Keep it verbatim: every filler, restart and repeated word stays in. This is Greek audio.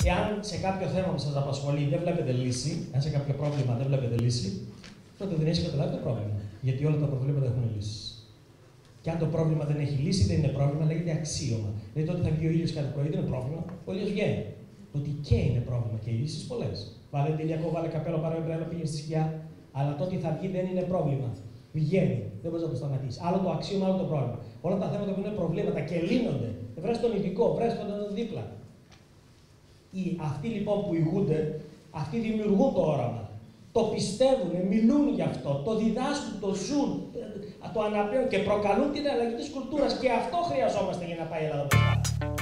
Εάν σε κάποιο θέμα που σας απασχολεί δεν βλέπετε λύση, αν σε κάποιο πρόβλημα δεν βλέπετε λύση, τότε δεν έχει καταλάβει το πρόβλημα. Γιατί όλα τα προβλήματα έχουν λύσεις. Και αν το πρόβλημα δεν έχει λύση, δεν είναι πρόβλημα, λέγεται αξίωμα. Δηλαδή τότε θα βγει ο ήλιος κάθε πρωί, δεν είναι πρόβλημα. Ο ήλιος βγαίνει. Το ότι και είναι πρόβλημα και οι λύσεις πολλές. Βάλε τελειακό, βάλε καπέλο, πάρε πρέλο, πήγε στη σκιά. Αλλά το ότι θα βγει δεν είναι πρόβλημα. Βγαίνει. Δεν μπορεί να το σταματήσει. Άλλο το αξίωμα, άλλο το πρόβλημα. Όλα τα θέματα που είναι προβλήματα και λύνονται. Βρες τον ειδικό, βρες τον δίπλα. Οι, αυτοί λοιπόν που ηγούνται, αυτοί δημιουργούν το όραμα. Το πιστεύουν, μιλούν γι' αυτό, το διδάσκουν, το ζουν, το αναπέουν και προκαλούν την αλλαγή της κουλτούρας. Και αυτό χρειαζόμαστε για να πάει η Ελλάδα μπροστά.